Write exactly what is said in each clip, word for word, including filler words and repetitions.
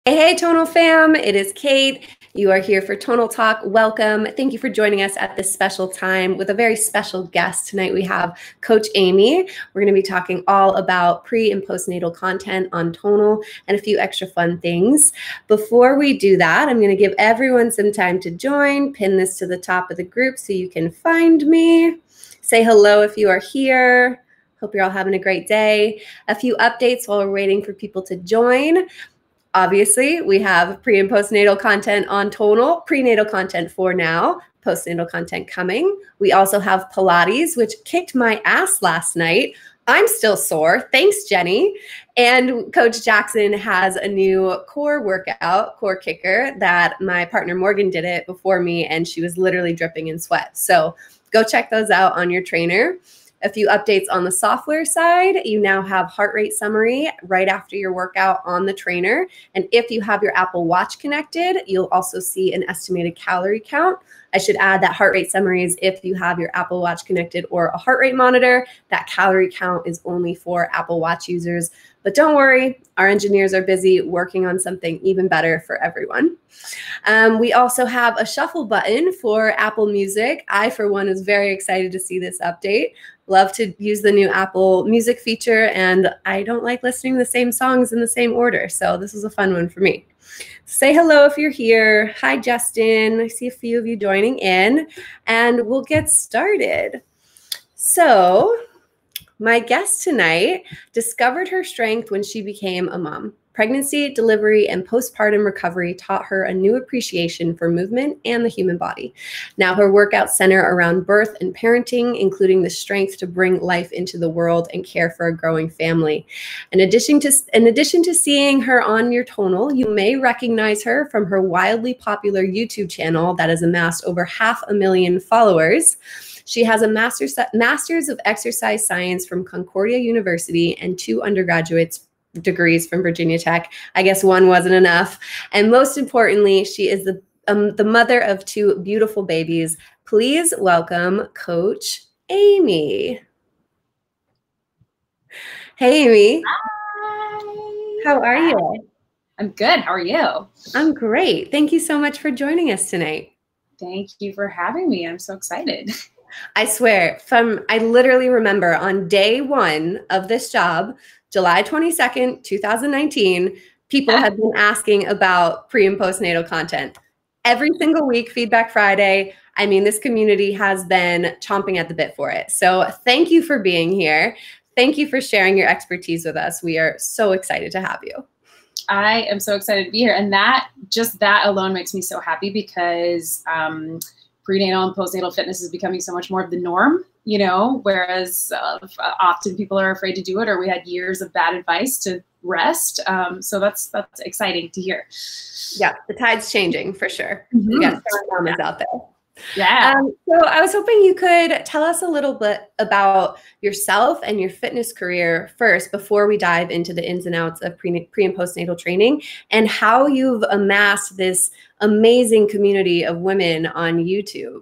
Hey, hey, Tonal fam, it is Kate. You are here for Tonal Talk. Welcome. Thank you for joining us at this special time with a very special guest. Tonight we have Coach Amy. We're going to be talking all about pre and postnatal content on Tonal and a few extra fun things. Before we do that, I'm going to give everyone some time to join, pin this to the top of the group so you can find me. Say hello if you are here. Hope you're all having a great day. A few updates while we're waiting for people to join. Obviously, we have pre and postnatal content on Tonal, prenatal content for now, postnatal content coming. We also have Pilates, which kicked my ass last night. I'm still sore. Thanks, Jenny. And Coach Jackson has a new core workout, core kicker, that my partner Morgan did it before me, and she was literally dripping in sweat. So go check those out on your trainer. A few updates on the software side. You now have heart rate summary right after your workout on the trainer. And if you have your Apple Watch connected, you'll also see an estimated calorie count. I should add that heart rate summaries if you have your Apple Watch connected or a heart rate monitor. That calorie count is only for Apple Watch users. But don't worry, our engineers are busy working on something even better for everyone. Um, we also have a shuffle button for Apple Music. I, for one, is very excited to see this update. Love to use the new Apple Music feature, and I don't like listening to the same songs in the same order, so this is a fun one for me. Say hello if you're here. Hi, Justin. I see a few of you joining in, and we'll get started. So, my guest tonight discovered her strength when she became a mom. Pregnancy, delivery, and postpartum recovery taught her a new appreciation for movement and the human body. Now her workouts center around birth and parenting, including the strength to bring life into the world and care for a growing family. In addition to, in addition to seeing her on your Tonal, you may recognize her from her wildly popular YouTube channel that has amassed over half a million followers. She has a master's, master's of exercise science from Concordia University and two undergraduate degrees from Virginia Tech. I guess one wasn't enough. And most importantly, she is the, um, the mother of two beautiful babies. Please welcome Coach Amy. Hey, Amy. Hi. How are Hi. you? I'm good. How are you? I'm great. Thank you so much for joining us tonight. Thank you for having me. I'm so excited. I swear, from I literally remember on day one of this job, July twenty-second, two thousand nineteen, people have been asking about pre and postnatal content. Every single week, Feedback Friday. I mean, this community has been chomping at the bit for it. So thank you for being here. Thank you for sharing your expertise with us. We are so excited to have you. I am so excited to be here. And that, just that alone makes me so happy because um, prenatal and postnatal fitness is becoming so much more of the norm, you know, whereas uh, often people are afraid to do it, or we had years of bad advice to rest. Um, so that's that's exciting to hear. Yeah, the tide's changing for sure. Mm-hmm. We got strong mamas yeah. out there. Yeah. Um, so I was hoping you could tell us a little bit about yourself and your fitness career first before we dive into the ins and outs of pre, pre and postnatal training and how you've amassed this amazing community of women on YouTube.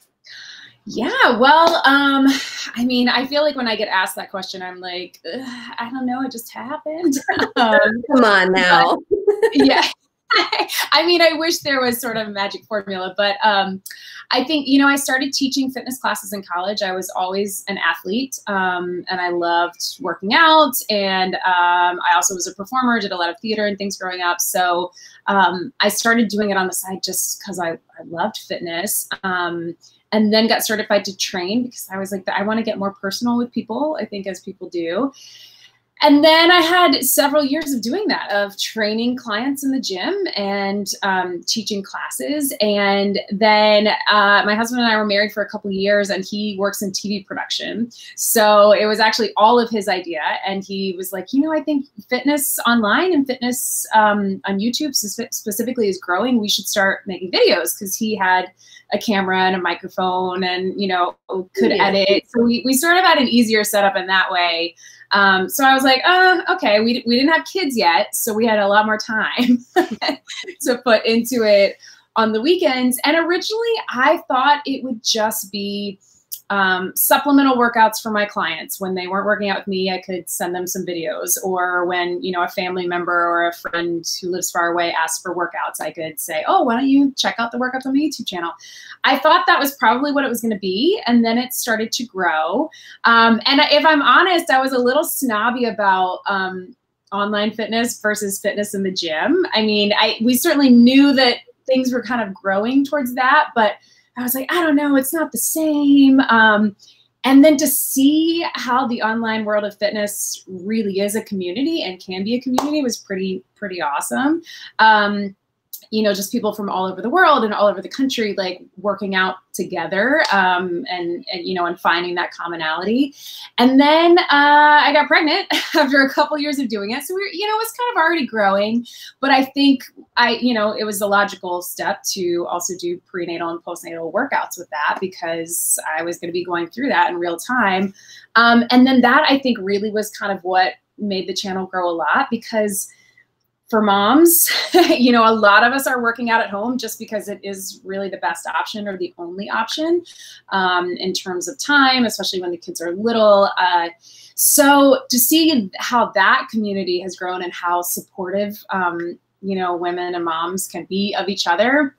Yeah, well, um, I mean, I feel like when I get asked that question, I'm like, I don't know, it just happened. um, Come on now. But, yeah. I mean, I wish there was sort of a magic formula, but um, I think, you know, I started teaching fitness classes in college. I was always an athlete, um, and I loved working out. And um, I also was a performer, did a lot of theater and things growing up. So um, I started doing it on the side just because I, I loved fitness. Um, and then got certified to train because I was like, I want to get more personal with people, I think, as people do. And then I had several years of doing that, of training clients in the gym and um, teaching classes. And then uh, my husband and I were married for a couple of years, and he works in T V production. So it was actually all of his idea. And he was like, you know, I think fitness online and fitness um, on YouTube specifically is growing. We should start making videos, because he had a camera and a microphone and, you know, could yeah. edit. So we, we sort of had an easier setup in that way. Um, so I was like, uh, okay, we, we didn't have kids yet, so we had a lot more time to put into it on the weekends. And originally I thought it would just be um, supplemental workouts for my clients. When they weren't working out with me, I could send them some videos. Or when, you know, a family member or a friend who lives far away asked for workouts, I could say, oh, why don't you check out the workouts on my YouTube channel? I thought that was probably what it was going to be. And then it started to grow. Um, and if I'm honest, I was a little snobby about um, online fitness versus fitness in the gym. I mean, I we certainly knew that things were kind of growing towards that, but I was like, I don't know, it's not the same. Um, and then to see how the online world of fitness really is a community and can be a community was pretty, pretty awesome. Um, you know, just people from all over the world and all over the country, like working out together um, and, and, you know, and finding that commonality. And then uh, I got pregnant after a couple years of doing it. So, we're, you know, it was kind of already growing, but I think I, you know, it was the logical step to also do prenatal and postnatal workouts with that because I was going to be going through that in real time. Um, and then that I think really was kind of what made the channel grow a lot because for moms, you know, a lot of us are working out at home just because it is really the best option or the only option um, in terms of time, especially when the kids are little. Uh, so to see how that community has grown and how supportive, um, you know, women and moms can be of each other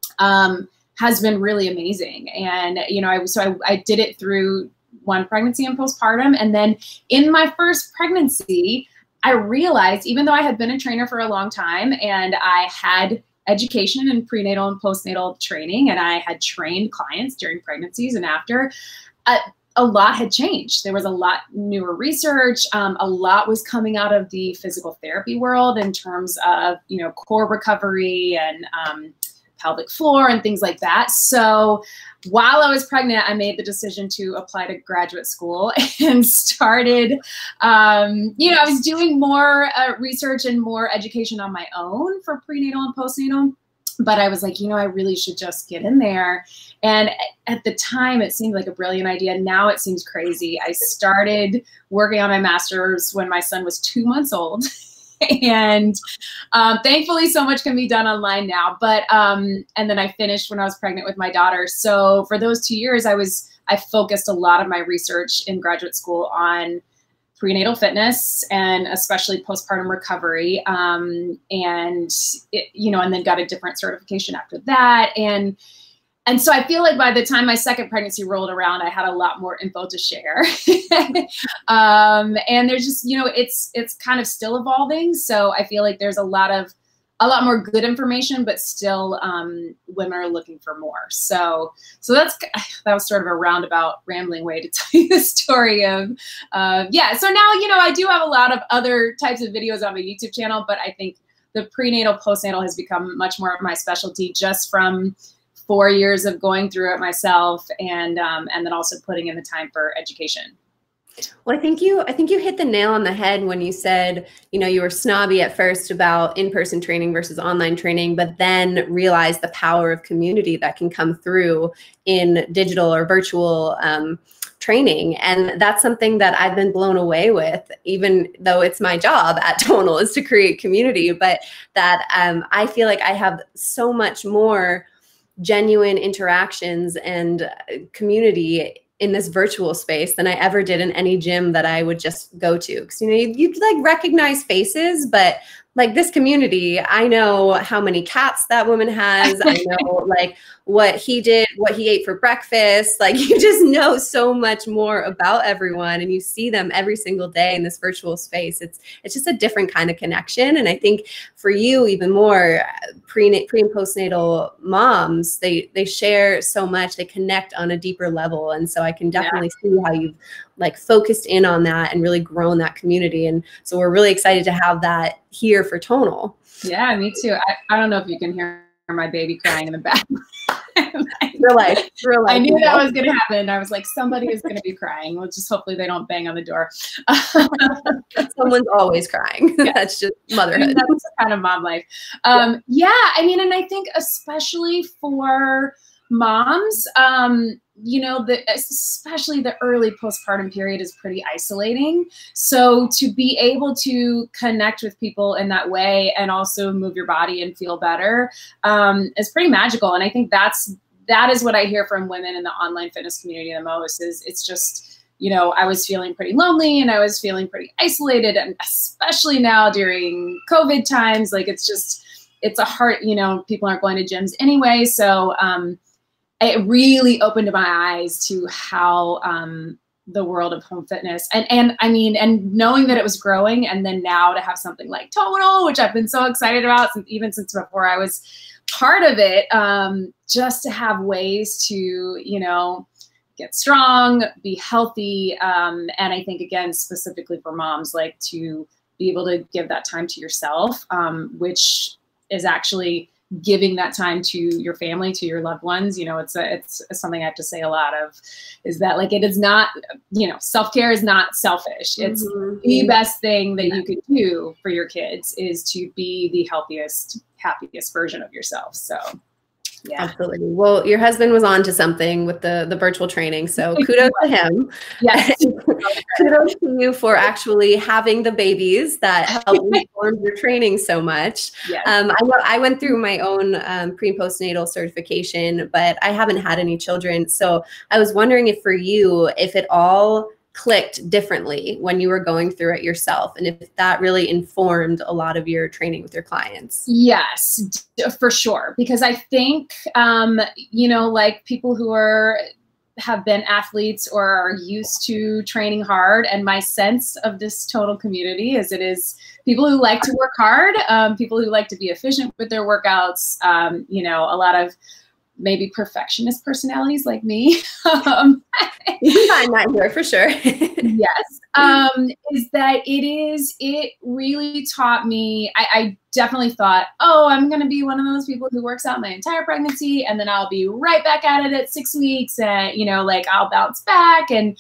um, has been really amazing. And, you know, I, so I, I did it through one pregnancy and postpartum. And then in my first pregnancy, I realized, even though I had been a trainer for a long time and I had education in prenatal and postnatal training and I had trained clients during pregnancies and after, a, a lot had changed. There was a lot newer research. Um, a lot was coming out of the physical therapy world in terms of, you know, core recovery and um, pelvic floor and things like that. So while I was pregnant, I made the decision to apply to graduate school and started, um, you know, I was doing more uh, research and more education on my own for prenatal and postnatal. But I was like, you know, I really should just get in there. And at the time, it seemed like a brilliant idea. Now it seems crazy. I started working on my master's when my son was two months old. And um, thankfully, so much can be done online now. But um, and then I finished when I was pregnant with my daughter. So for those two years, I was I focused a lot of my research in graduate school on prenatal fitness and especially postpartum recovery. Um, and it, you know, and then got a different certification after that. And And so I feel like by the time my second pregnancy rolled around, I had a lot more info to share. um, and there's just, you know, it's it's kind of still evolving. So I feel like there's a lot of a lot more good information, but still um, women are looking for more. So so that's that was sort of a roundabout, rambling way to tell you the story of uh, yeah. So now, you know, I do have a lot of other types of videos on my YouTube channel, but I think the prenatal postnatal has become much more of my specialty just from four years of going through it myself and um, and then also putting in the time for education. Well, I think you I think you hit the nail on the head when you said, you know, you were snobby at first about in-person training versus online training, but then realized the power of community that can come through in digital or virtual um, training. And that's something that I've been blown away with, even though it's my job at Tonal is to create community, but that um, I feel like I have so much more genuine interactions and community in this virtual space than I ever did in any gym that I would just go to. Because, you know, you, you'd like recognize faces, but like this community, I know how many cats that woman has. I know like what he did, what he ate for breakfast. Like you just know so much more about everyone and you see them every single day in this virtual space. It's it's just a different kind of connection. And I think for you even more, pre, pre and postnatal moms, they, they share so much, they connect on a deeper level. And so I can definitely yeah. see how you've like focused in on that and really grown that community. And so we're really excited to have that here for Tonal. Yeah, me too. I, I don't know if you can hear my baby crying in the back. Real life, real life. I knew that was going to happen. I was like, somebody is going to be crying. Well, just hopefully they don't bang on the door. Someone's always crying. Yeah. That's just motherhood. I mean, that's kind of mom life. Um, yeah. yeah, I mean, and I think especially for moms, um, you know, the, especially the early postpartum period is pretty isolating. So to be able to connect with people in that way and also move your body and feel better um, is pretty magical. And I think that's that is what I hear from women in the online fitness community the most is it's just, you know, I was feeling pretty lonely and I was feeling pretty isolated, and especially now during COVID times, like it's just, it's a hard, you know, people aren't going to gyms anyway. So um, it really opened my eyes to how um, the world of home fitness and, and I mean, and knowing that it was growing, and then now to have something like Total, which I've been so excited about since, even since before I was part of it, um, just to have ways to, you know, get strong, be healthy. Um, and I think, again, specifically for moms, like to be able to give that time to yourself, um, which is actually giving that time to your family, to your loved ones. You know, it's a, it's something I have to say a lot of, is that like, it is not, you know, self-care is not selfish. It's mm-hmm. the best thing that yeah. you could do for your kids is to be the healthiest, happiest version of yourself. So yeah, absolutely. Well, your husband was on to something with the, the virtual training. So kudos to him. Yes. Kudos to you for actually having the babies that helped inform your training so much. Yes. Um, I, I went through my own um, pre and postnatal certification, but I haven't had any children. So I was wondering if for you, if it all clicked differently when you were going through it yourself, and if that really informed a lot of your training with your clients. Yes, for sure. Because I think, um, you know, like people who are have been athletes or are used to training hard, and my sense of this Total community is it is people who like to work hard, um, people who like to be efficient with their workouts, um, you know, a lot of maybe perfectionist personalities like me. um, you can find that here for sure. Yes. Um, is that it is, it really taught me, I, I definitely thought, oh, I'm going to be one of those people who works out my entire pregnancy, and then I'll be right back at it at six weeks and, you know, like I'll bounce back. And,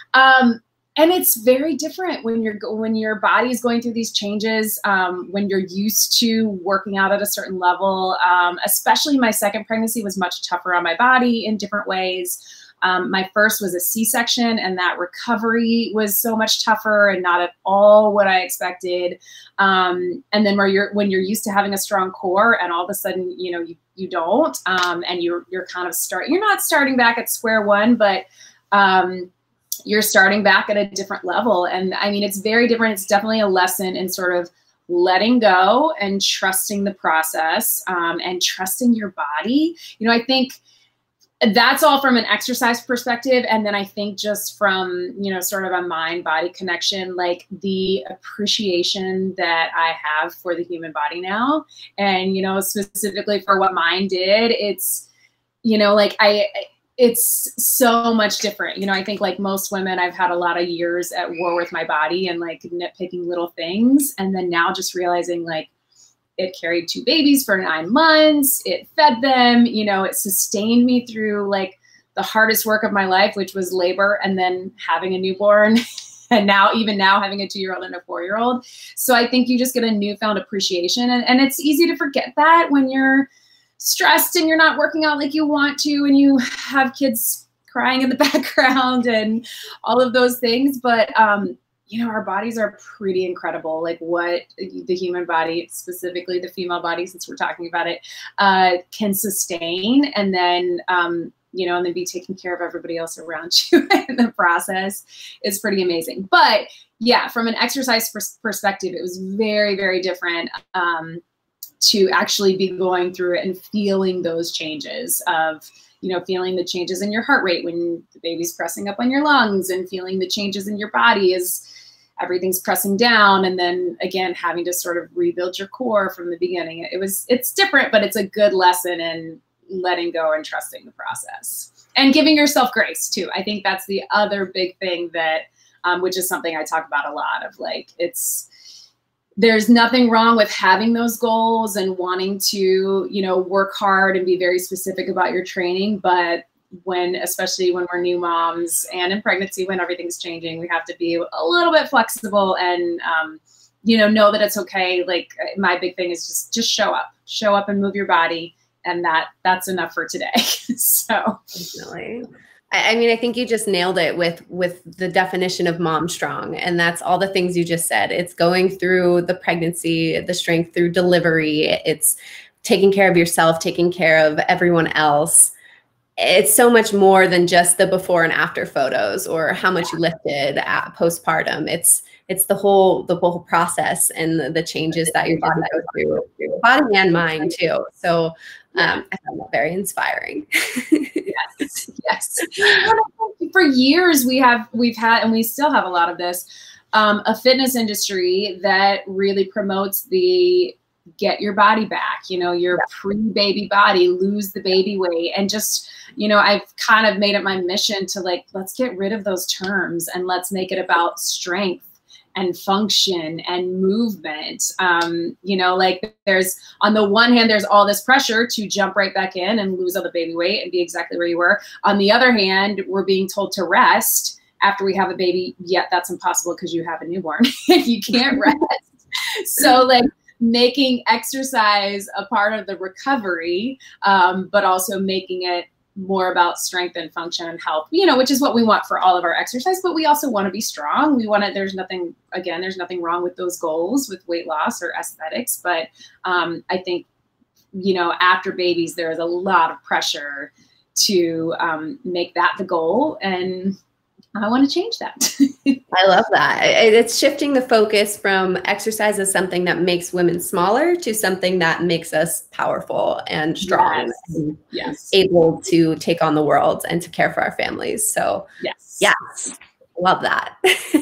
um, and it's very different when you're, when your body is going through these changes, um, when you're used to working out at a certain level, um, especially my second pregnancy was much tougher on my body in different ways. Um, my first was a C-section, and that recovery was so much tougher and not at all what I expected. Um, and then where you're, when you're used to having a strong core and all of a sudden, you know, you, you don't, um, and you're, you're kind of start, you're not starting back at square one, but, um, you're starting back at a different level. And I mean, it's very different. It's definitely a lesson in sort of letting go and trusting the process, um, and trusting your body. You know, I think that's all from an exercise perspective. And then I think just from, you know, sort of a mind body connection, like the appreciation that I have for the human body now. And, you know, specifically for what mine did, it's, you know, like I, it's so much different. You know, I think like most women, I've had a lot of years at war with my body and like nitpicking little things. And then now just realizing like it carried two babies for nine months. It fed them, you know, it sustained me through like the hardest work of my life, which was labor and then having a newborn. And now, even now, having a two-year-old and a four-year-old. So I think you just get a newfound appreciation. And, and it's easy to forget that when you're stressed and you're not working out like you want to, and you have kids crying in the background and all of those things. But, um, you know, our bodies are pretty incredible. Like what the human body, specifically the female body, since we're talking about it, uh, can sustain. And then, um, you know, and then be taking care of everybody else around you in the process is pretty amazing. But yeah, from an exercise pers perspective, it was very, very different. Um, to actually be going through it and feeling those changes of, you know, feeling the changes in your heart rate when the baby's pressing up on your lungs, and feeling the changes in your body as everything's pressing down. And then again, having to sort of rebuild your core from the beginning. It was, it's different, but it's a good lesson in letting go and trusting the process and giving yourself grace too. I think that's the other big thing that, um, which is something I talk about a lot of, like, it's, there's nothing wrong with having those goals and wanting to, you know, work hard and be very specific about your training. But when, especially when we're new moms and in pregnancy, when everything's changing, we have to be a little bit flexible and, um, you know, know that it's okay. Like my big thing is just, just show up, show up and move your body. And that that's enough for today. So definitely. I mean, I think you just nailed it with with the definition of mom strong. And that's all the things you just said. It's going through the pregnancy, the strength through delivery. It's taking care of yourself, taking care of everyone else. it's so much more than just the before and after photos or how much you lifted at postpartum. It's it's the whole the whole process and the, the changes that your body goes through, body and mind too. So um, I found that very inspiring. Yes, yes. For years we have we've had, and we still have a lot of this, um, a fitness industry that really promotes the get your body back, you know, your pre-baby body, lose the baby weight. And just, you know, I've kind of made it my mission to like, let's get rid of those terms and let's make it about strength and function and movement. Um, you know, like there's, on the one hand, there's all this pressure to jump right back in and lose all the baby weight and be exactly where you were. On the other hand, we're being told to rest after we have a baby, yet that's impossible because you have a newborn. You can't rest. So like, making exercise a part of the recovery, um, but also making it more about strength and function and health, you know, which is what we want for all of our exercise, but we also want to be strong. We want to, there's nothing, again, there's nothing wrong with those goals with weight loss or aesthetics, but um, I think, you know, after babies, there is a lot of pressure to um, make that the goal. And I want to change that. I love that. It's shifting the focus from exercise as something that makes women smaller to something that makes us powerful and strong, yes. and yes. able to take on the world and to care for our families. So yes, yes, love that.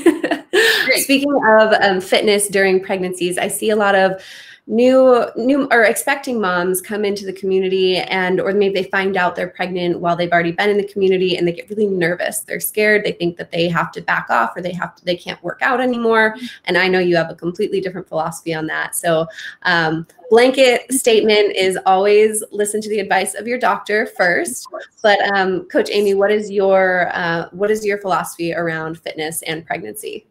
Speaking of um, fitness during pregnancies, I see a lot of new new or expecting moms come into the community, and or maybe they find out they're pregnant while they've already been in the community, and they get really nervous. They're scared. They think that they have to back off, or they have to they can't work out anymore. And I know you have a completely different philosophy on that. So um, blanket statement is always listen to the advice of your doctor first. But um, Coach Amy, what is your uh, what is your philosophy around fitness and pregnancy?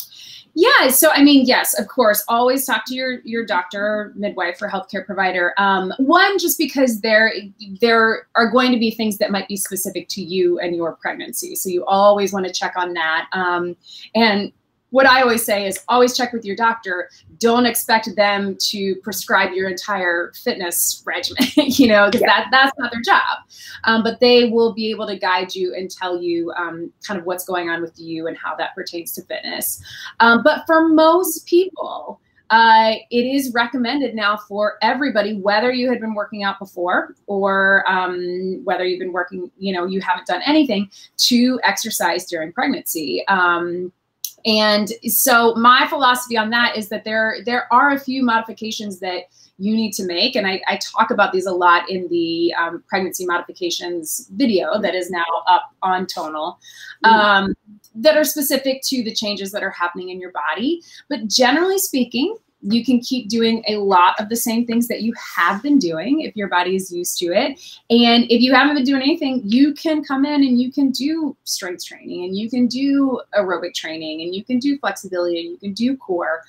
Yeah, so I mean, yes, of course, always talk to your your doctor, midwife, or healthcare provider. Um, one, just because there there are going to be things that might be specific to you and your pregnancy, so you always want to check on that. Um, and what I always say is always check with your doctor. Don't expect them to prescribe your entire fitness regimen, you know, because yeah. that, that's not their job. Um, but they will be able to guide you and tell you um, kind of what's going on with you and how that pertains to fitness. Um, but for most people, uh, it is recommended now for everybody, whether you had been working out before or um, whether you've been working, you know, you haven't done anything, to exercise during pregnancy. Um, And so my philosophy on that is that there, there are a few modifications that you need to make. And I, I talk about these a lot in the um, pregnancy modifications video that is now up on Tonal, um, that are specific to the changes that are happening in your body. But generally speaking, you can keep doing a lot of the same things that you have been doing if your body is used to it. And if you haven't been doing anything, you can come in and you can do strength training, and you can do aerobic training, and you can do flexibility, and you can do core.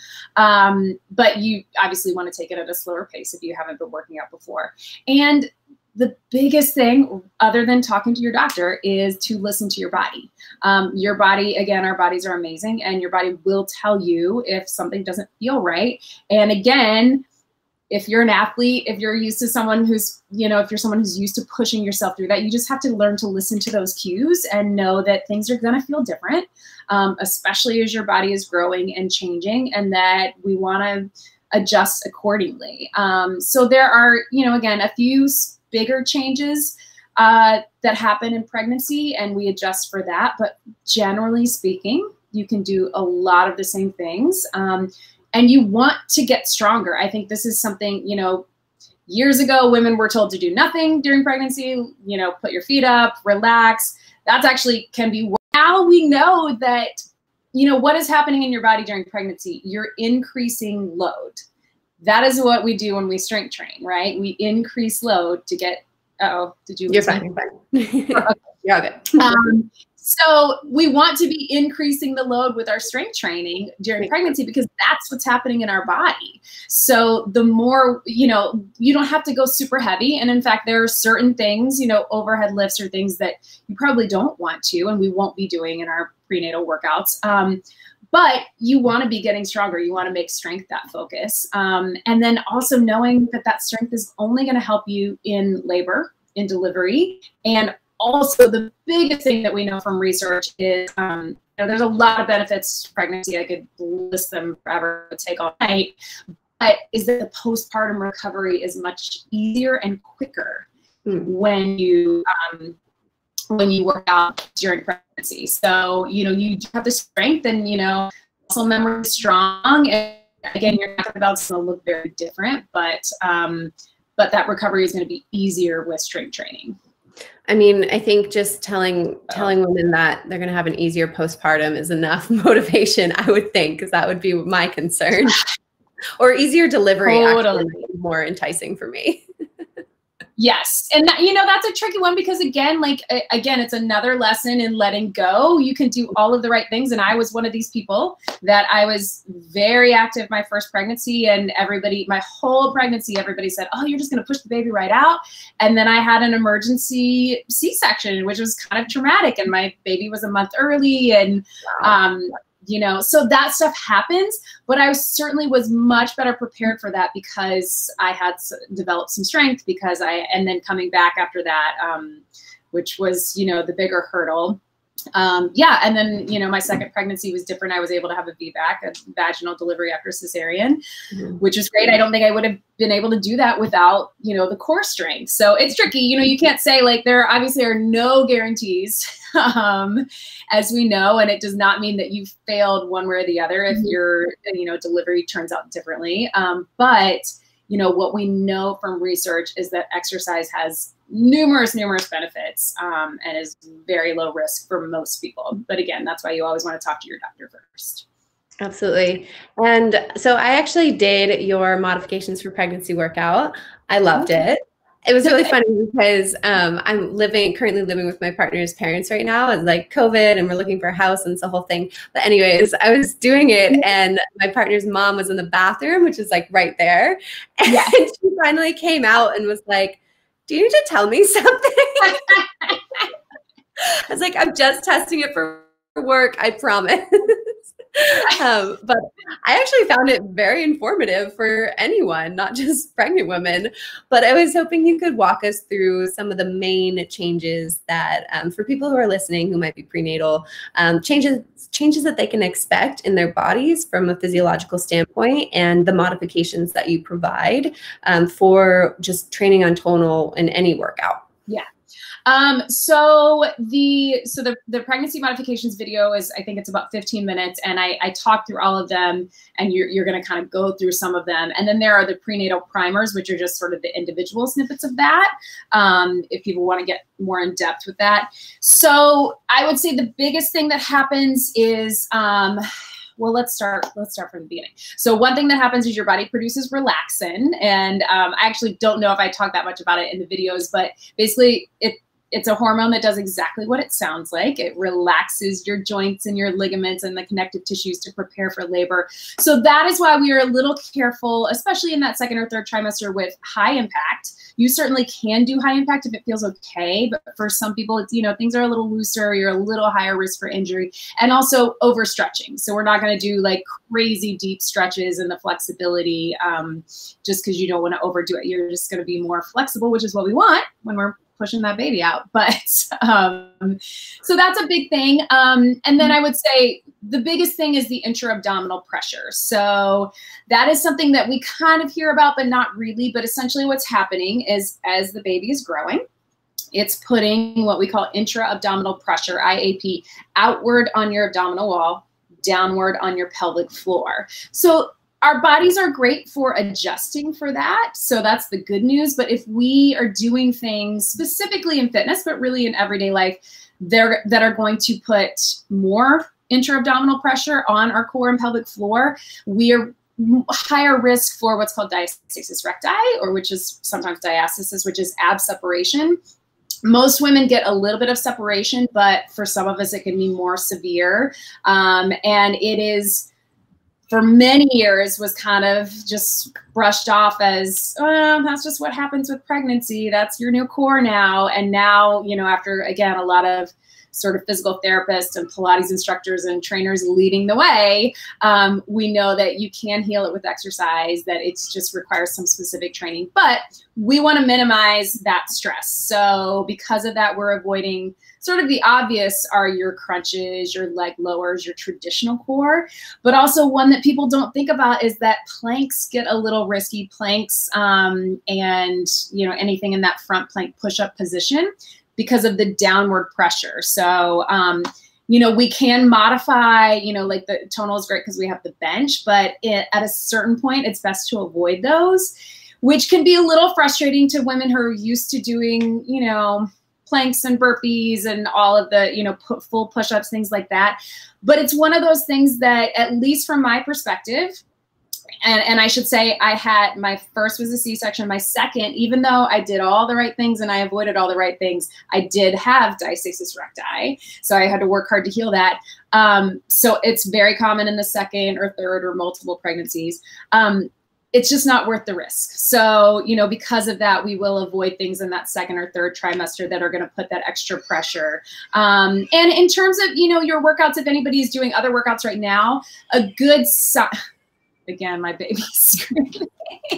Um, but you obviously want to take it at a slower pace if you haven't been working out before. And the biggest thing, other than talking to your doctor, is to listen to your body. Um, your body, again, our bodies are amazing, and your body will tell you if something doesn't feel right. And again, if you're an athlete, if you're used to someone who's, you know, if you're someone who's used to pushing yourself through that, you just have to learn to listen to those cues and know that things are going to feel different, um, especially as your body is growing and changing, and that we want to adjust accordingly. Um, so there are, you know, again, a few bigger changes uh, that happen in pregnancy, and we adjust for that. But generally speaking, you can do a lot of the same things. Um, and you want to get stronger. I think this is something, you know, years ago, women were told to do nothing during pregnancy, you know, put your feet up, relax. That's actually can be, now we know that, you know, what is happening in your body during pregnancy? You're increasing load. That is what we do when we strength train, right? We increase load to get, uh-oh, did you? You're fine, you're fine. Okay. You're all good. Um, so we want to be increasing the load with our strength training during pregnancy, because that's what's happening in our body. So the more, you know, you don't have to go super heavy. And in fact, there are certain things, you know, overhead lifts or things that you probably don't want to, and we won't be doing in our prenatal workouts. Um, But you want to be getting stronger. You want to make strength that focus. Um, and then also knowing that that strength is only going to help you in labor, in delivery, and also, the biggest thing that we know from research is, um, you know, there's a lot of benefits to pregnancy. I could list them forever, take all night. But is that the postpartum recovery is much easier and quicker mm. when you um, when you work out during pregnancy. So, you know, you have the strength and, you know, muscle memory is strong. And again, your metabolism going to look very different, but um, but that recovery is going to be easier with strength training. I mean, I think just telling telling women that they're going to have an easier postpartum is enough motivation, I would think, because that would be my concern. Or easier delivery, totally. Actually, more enticing for me. Yes. And that, you know, that's a tricky one because again, like, again, it's another lesson in letting go. You can do all of the right things. And I was one of these people that I was very active my first pregnancy, and everybody, my whole pregnancy, everybody said, oh, you're just going to push the baby right out. And then I had an emergency C-section, which was kind of traumatic. And my baby was a month early. And, um, you know, so that stuff happens, but I certainly was much better prepared for that because I had developed some strength because I, and then coming back after that, um, which was, you know, the bigger hurdle. Um, yeah. And then, you know, my second pregnancy was different. I was able to have a V BAC, a vaginal delivery after cesarean, mm-hmm. which was great. I don't think I would have been able to do that without, you know, the core strength. So it's tricky. You know, you can't say like there obviously are no guarantees, um, as we know, and it does not mean that you've failed one way or the other if mm-hmm. your, you know, delivery turns out differently. Um, but, you know, what we know from research is that exercise has numerous, numerous benefits um, and is very low risk for most people. But again, that's why you always want to talk to your doctor first. Absolutely. And so I actually did your modifications for pregnancy workout. I loved it. It was really funny because um, I'm living, currently living with my partner's parents right now, and like COVID, and we're looking for a house and it's the whole thing. But anyways, I was doing it and my partner's mom was in the bathroom, which is like right there. And yeah. she finally came out and was like, do you need to tell me something? I was like, I'm just testing it for work, I promise. um, but I actually found it very informative for anyone, not just pregnant women. But I was hoping you could walk us through some of the main changes that, um, for people who are listening who might be prenatal, um, changes changes that they can expect in their bodies from a physiological standpoint, and the modifications that you provide um, for just training on tonal in any workout. Yeah. Um, so the, so the, the pregnancy modifications video is, I think it's about fifteen minutes, and I, I talk through all of them, and you're, you're going to kind of go through some of them. And then there are the prenatal primers, which are just sort of the individual snippets of that. Um, if people want to get more in depth with that. So I would say the biggest thing that happens is, um, well, let's start, let's start from the beginning. So one thing that happens is your body produces relaxin. And um, I actually don't know if I talk that much about it in the videos, but basically it, it's a hormone that does exactly what it sounds like. It relaxes your joints and your ligaments and the connective tissues to prepare for labor. So that is why we are a little careful, especially in that second or third trimester with high impact. You certainly can do high impact if it feels okay, but for some people, it's, you know, things are a little looser, you're a little higher risk for injury, and also overstretching. So we're not going to do like crazy deep stretches and the flexibility um, just because you don't want to overdo it. You're just going to be more flexible, which is what we want when we're pushing that baby out. But um, so that's a big thing. Um, and then I would say the biggest thing is the intra-abdominal pressure. So that is something that we kind of hear about, but not really. But essentially what's happening is as the baby is growing, it's putting what we call intra-abdominal pressure, I A P, outward on your abdominal wall, downward on your pelvic floor. So our bodies are great for adjusting for that. So that's the good news. But if we are doing things specifically in fitness, but really in everyday life, they're, that are going to put more intra-abdominal pressure on our core and pelvic floor, we are higher risk for what's called diastasis recti, or which is sometimes diastasis, which is ab separation. Most women get a little bit of separation, but for some of us, it can be more severe. Um, and it is, for many years, was kind of just brushed off as, oh, that's just what happens with pregnancy. That's your new core now. And now, you know, after, again, a lot of sort of physical therapists and Pilates instructors and trainers leading the way, um, we know that you can heal it with exercise, that it just requires some specific training. But we want to minimize that stress. So because of that, we're avoiding sort of the obvious are your crunches, your leg lowers, your traditional core. But also one that people don't think about is that planks get a little risky. Planks um, and you know anything in that front plank push-up position because of the downward pressure. So um, you know, we can modify, you know, like the tonal is great because we have the bench, but it, at a certain point, it's best to avoid those, which can be a little frustrating to women who are used to doing, you know, planks and burpees and all of the, you know, pu- full push-ups, things like that. But it's one of those things that, at least from my perspective, and, and I should say I had, my first was a C-section, my second, even though I did all the right things and I avoided all the right things, I did have dissesis recti. So I had to work hard to heal that. Um, so it's very common in the second or third or multiple pregnancies. Um, It's just not worth the risk. So, you know, because of that, we will avoid things in that second or third trimester that are going to put that extra pressure. Um, and in terms of, you know, your workouts, if anybody is doing other workouts right now, a good sign, again, my baby's screaming,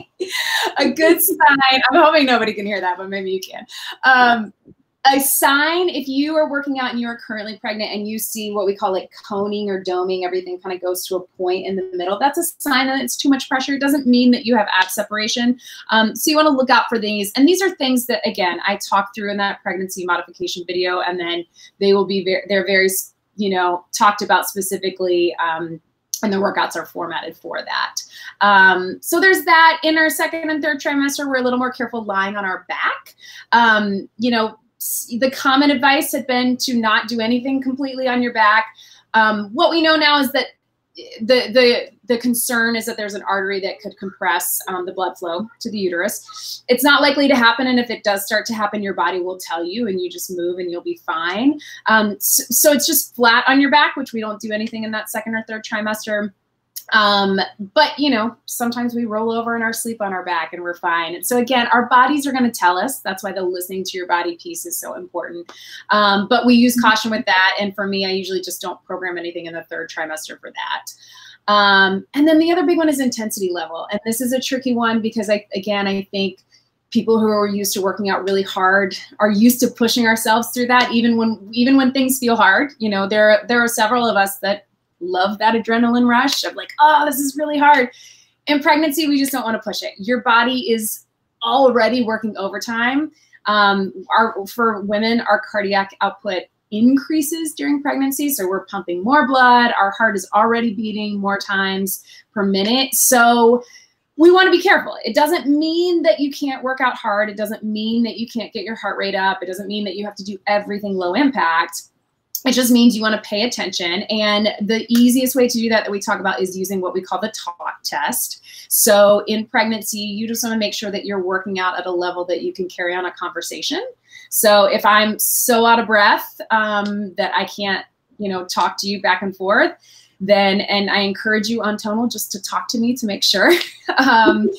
a good sign, I'm hoping nobody can hear that, but maybe you can. Um, A sign, if you are working out and you are currently pregnant and you see what we call like coning or doming, everything kind of goes to a point in the middle, that's a sign that it's too much pressure. It doesn't mean that you have ab separation. Um, so you want to look out for these. And these are things that, again, I talked through in that pregnancy modification video, and then they will be very, they're very, you know, talked about specifically, um, and the workouts are formatted for that. Um, so there's that. In our second and third trimester, we're a little more careful lying on our back. Um, you know, the common advice had been to not do anything completely on your back. Um, what we know now is that the, the, the concern is that there's an artery that could compress um, the blood flow to the uterus. It's not likely to happen. And if it does start to happen, your body will tell you and you just move and you'll be fine. Um, so, so it's just flat on your back, which we don't do anything in that second or third trimester. Um, but, you know, sometimes we roll over in our sleep on our back and we're fine. And so again, our bodies are going to tell us. That's why the listening to your body piece is so important. Um, but we use caution with that. And for me, I usually just don't program anything in the third trimester for that. Um, and then the other big one is intensity level. And this is a tricky one because I, again, I think people who are used to working out really hard are used to pushing ourselves through that. Even when, even when things feel hard, you know, there, there are several of us that love that adrenaline rush of like, oh, this is really hard. In pregnancy, we just don't want to push it. Your body is already working overtime. Um, our, for women, our cardiac output increases during pregnancy. So we're pumping more blood. Our heart is already beating more times per minute. So we want to be careful. It doesn't mean that you can't work out hard. It doesn't mean that you can't get your heart rate up. It doesn't mean that you have to do everything low impact. It just means you want to pay attention. And the easiest way to do that that we talk about is using what we call the talk test. So in pregnancy, you just want to make sure that you're working out at a level that you can carry on a conversation. So if I'm so out of breath um, that I can't, you know, talk to you back and forth, then, and I encourage you on Tonal just to talk to me to make sure, um,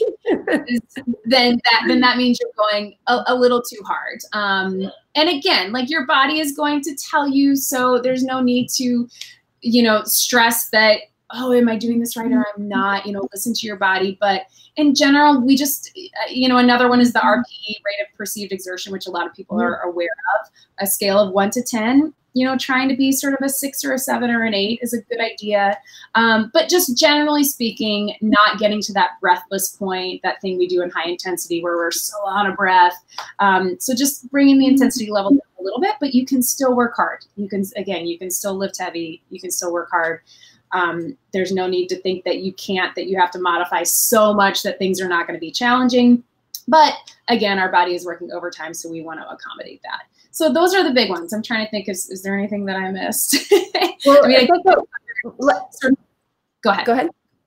then that then that means you're going a, a little too hard. Um, and again, like your body is going to tell you, so there's no need to, you know, stress that, oh, am I doing this right or I'm not? You know, listen to your body. But in general, we just, you know, another one is the R P E, rate of perceived exertion, which a lot of people are aware of. A scale of one to ten. You know, trying to be sort of a six or a seven or an eight is a good idea. Um, but just generally speaking, not getting to that breathless point, that thing we do in high intensity where we're so out of breath. Um, so just bringing the intensity level down a little bit, but you can still work hard. You can, again, you can still lift heavy. You can still work hard. Um, there's no need to think that you can't, that you have to modify so much that things are not going to be challenging. But again, our body is working overtime, so we want to accommodate that. So those are the big ones. I'm trying to think, is, is there anything that I missed? Well, I mean, I think that, sort of, go ahead. Go ahead.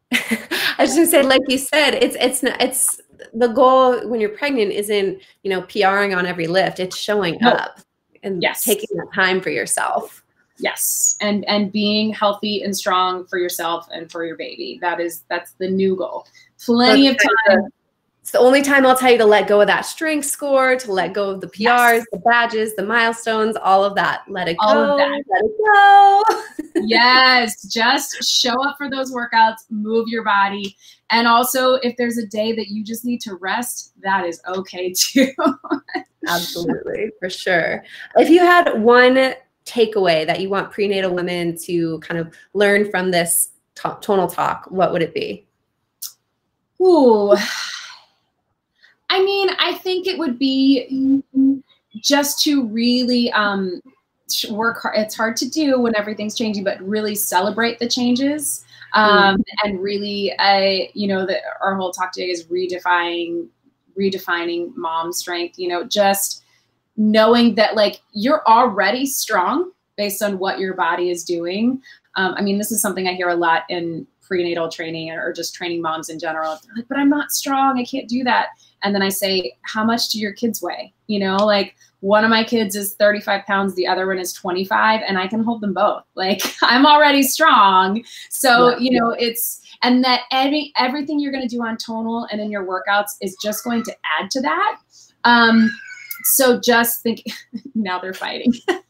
I was going to say, like you said, it's it's not, it's the goal when you're pregnant isn't, you know, PRing on every lift. It's showing no. up and yes. taking that time for yourself. Yes, and and being healthy and strong for yourself and for your baby. That is that's the new goal. Plenty okay. of time. It's the only time I'll tell you to let go of that strength score, to let go of the P Rs, yes. the badges, the milestones, all of that. Let it all go. Of that. Let it go. Yes. Just show up for those workouts, move your body. And also, if there's a day that you just need to rest, that is okay too. Absolutely. For sure. If you had one takeaway that you want prenatal women to kind of learn from this tonal talk, what would it be? Ooh. I mean, I think it would be just to really um, work hard. It's hard to do when everything's changing, but really celebrate the changes um, mm. and really, uh, you know, the, our whole talk today is redefining, redefining mom strength, you know, just knowing that like you're already strong based on what your body is doing. Um, I mean, this is something I hear a lot in prenatal training or just training moms in general. They're like, but I'm not strong. I can't do that. And then I say, how much do your kids weigh? You know, like one of my kids is thirty-five pounds. The other one is twenty-five and I can hold them both. Like I'm already strong. So, yeah. you know, it's, and that every, everything you're going to do on tonal and in your workouts is just going to add to that. Um, so just think, now they're fighting.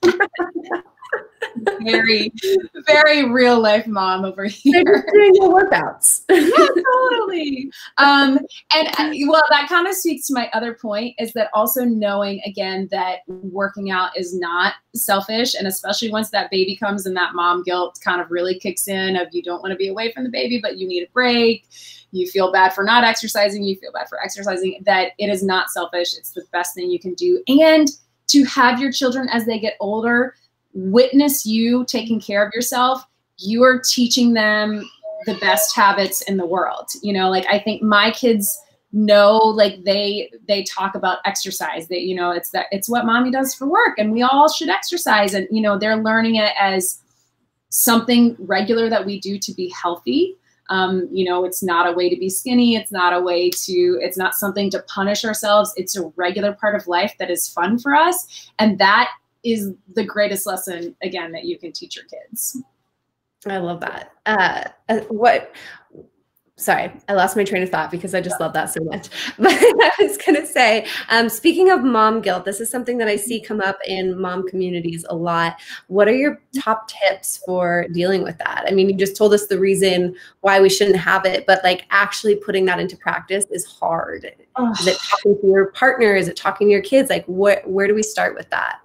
Very, very real life mom over here. They're just doing the workouts. Yeah, totally. Um, and uh, well, that kind of speaks to my other point is that also knowing again that working out is not selfish, and especially once that baby comes and that mom guilt kind of really kicks in of you don't want to be away from the baby, but you need a break. You feel bad for not exercising. You feel bad for exercising. That it is not selfish. It's the best thing you can do. And to have your children as they get older witness you taking care of yourself, you are teaching them the best habits in the world. You know, like I think my kids know, like they they talk about exercise. That, you know, it's that it's what mommy does for work and we all should exercise. And, you know, they're learning it as something regular that we do to be healthy. Um, you know, it's not a way to be skinny. It's not a way to, it's not something to punish ourselves. It's a regular part of life that is fun for us. And that is the greatest lesson, again, that you can teach your kids. I love that. Uh, what, sorry, I lost my train of thought because I just love that so much. But I was going to say, um, speaking of mom guilt, this is something that I see come up in mom communities a lot. What are your top tips for dealing with that? I mean, you just told us the reason why we shouldn't have it, but like actually putting that into practice is hard. Oh. Is it talking to your partner? Is it talking to your kids? Like, what, where do we start with that?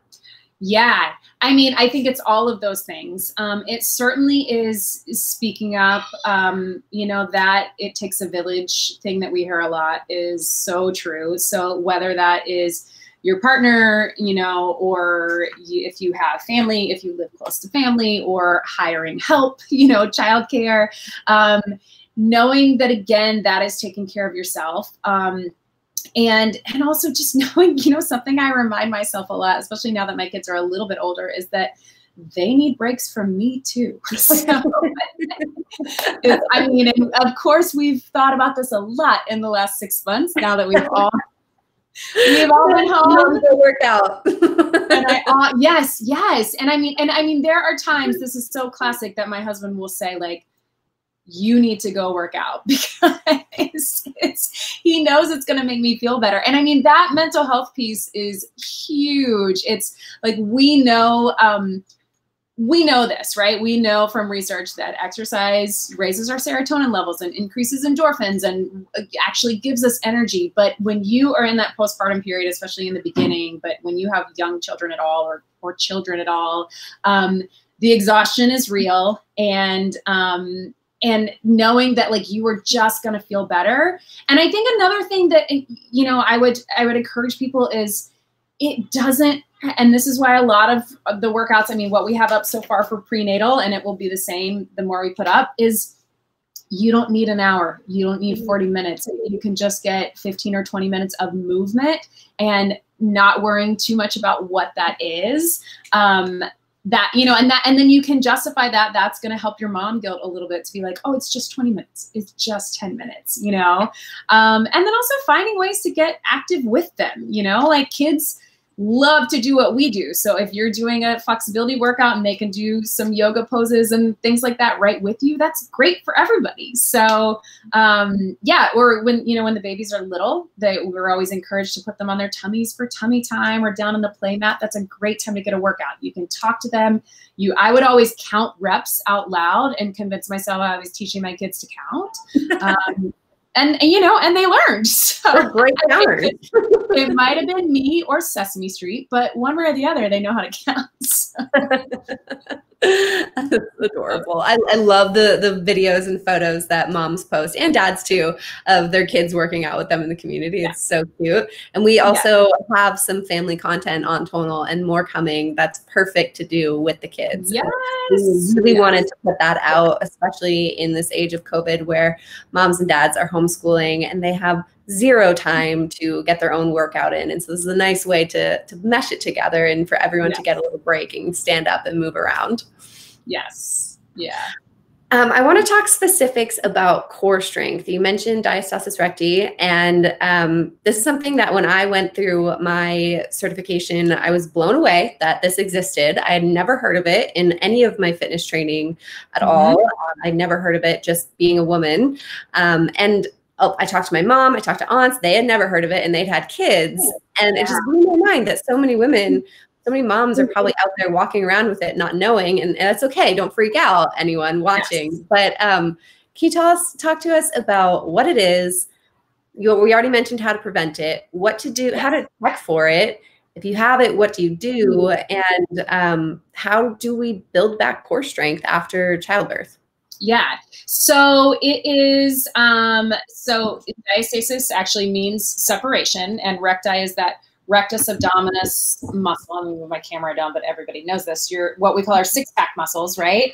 Yeah, I mean, I think it's all of those things. Um, it certainly is speaking up, um, you know, that it takes a village thing that we hear a lot is so true. So whether that is your partner, you know, or you, if you have family, if you live close to family, or hiring help, you know, childcare, um, knowing that, again, that is taking care of yourself. Um, And, and also just knowing, you know, something I remind myself a lot, especially now that my kids are a little bit older, is that they need breaks from me too. So, it's, I mean, and of course, we've thought about this a lot in the last six months now that we've all, we've all been home. To work out. And I, uh, yes, yes. And I mean, and I mean, there are times, this is so classic, that my husband will say like, you need to go work out because it's, he knows it's going to make me feel better. And I mean, that mental health piece is huge. It's like, we know, um, we know this, right? We know from research that exercise raises our serotonin levels and increases endorphins and actually gives us energy. But when you are in that postpartum period, especially in the beginning, but when you have young children at all, or, or children at all, um, the exhaustion is real. And, um, And knowing that like you were just going to feel better. And I think another thing that, you know, I would, I would encourage people is it doesn't, and this is why a lot of the workouts, I mean, what we have up so far for prenatal, and it will be the same the more we put up, is you don't need an hour. You don't need forty minutes. You can just get fifteen or twenty minutes of movement and not worrying too much about what that is. Um, that, you know, and that, and then you can justify that. That's going to help your mom guilt a little bit to be like, oh, it's just twenty minutes. It's just ten minutes, you know? Um, and then also finding ways to get active with them, you know, like kids, love to do what we do. So if you're doing a flexibility workout and they can do some yoga poses and things like that right with you, that's great for everybody. So um, yeah, or when, you know, when the babies are little, they, we're always encouraged to put them on their tummies for tummy time or down on the play mat. That's a great time to get a workout. You can talk to them. You, I would always count reps out loud and convince myself I was teaching my kids to count. Um, And, and, you know, and they learned. So They're great counters. It, it might have been me or Sesame Street, but one way or the other, they know how to count. So. That's adorable. I, I love the the videos and photos that moms post, and dads too, of their kids working out with them in the community. Yeah. It's so cute. And we also yeah. have some family content on Tonal and more coming. That's perfect to do with the kids. Yes. We really yes. wanted to put that out, especially in this age of COVID where moms and dads are homeschooling and they have zero time to get their own workout in. And so this is a nice way to, to mesh it together and for everyone yes. to get a little break and stand up and move around. Yes. Yeah. Um, I want to talk specifics about core strength. You mentioned diastasis recti, and um, this is something that when I went through my certification, I was blown away that this existed. I had never heard of it in any of my fitness training at mm-hmm. all. Um, I'd never heard of it just being a woman. Um, and Oh, I talked to my mom, I talked to aunts, they had never heard of it and they'd had kids. And yeah. it just blew my mind that so many women, so many moms are probably out there walking around with it, not knowing, and, and that's okay. Don't freak out, anyone watching. Yes. But um, can you tell us, talk to us about what it is? You, we already mentioned how to prevent it, what to do, yes. how to check for it. If you have it, what do you do? And um, how do we build back core strength after childbirth? Yeah. So it is, um, so diastasis actually means separation, and recti is that rectus abdominis muscle. I'm gonna move my camera down, but everybody knows this. You're what we call our six pack muscles, right?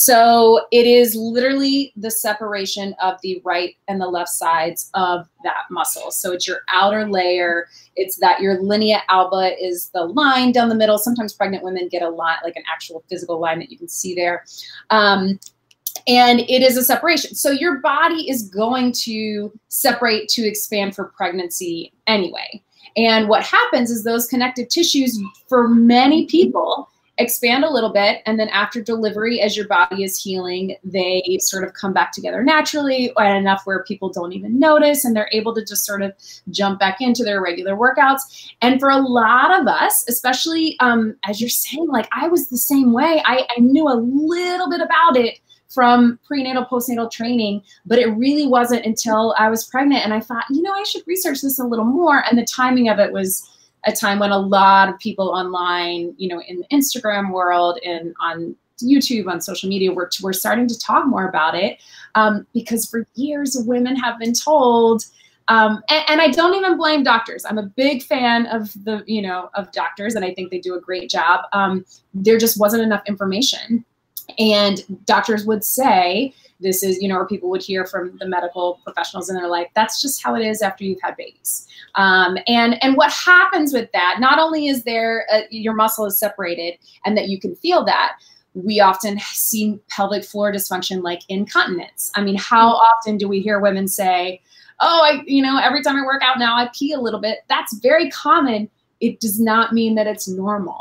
So it is literally the separation of the right and the left sides of that muscle. So it's your outer layer. It's that your linea alba is the line down the middle. Sometimes pregnant women get a line, like an actual physical line that you can see there. Um, And it is a separation. So your body is going to separate to expand for pregnancy anyway. And what happens is those connective tissues for many people expand a little bit. And then after delivery, as your body is healing, they sort of come back together naturally, and enough where people don't even notice, and they're able to just sort of jump back into their regular workouts. And for a lot of us, especially um, as you're saying, like I was the same way. I, I knew a little bit about it from prenatal, postnatal training, but it really wasn't until I was pregnant and I thought, you know, I should research this a little more. And the timing of it was a time when a lot of people online, you know, in the Instagram world and on YouTube, on social media, we're, we're starting to talk more about it um, because for years women have been told, um, and, and I don't even blame doctors. I'm a big fan of the, you know, of doctors, and I think they do a great job. Um, there just wasn't enough information. And doctors would say, this is, you know, or people would hear from the medical professionals and they're like, that's just how it is after you've had babies. Um, and, and what happens with that, not only is there, a, your muscle is separated and that you can feel that, we often see pelvic floor dysfunction like incontinence. I mean, how often do we hear women say, oh, I, you know, every time I work out now, I pee a little bit. That's very common. It does not mean that it's normal.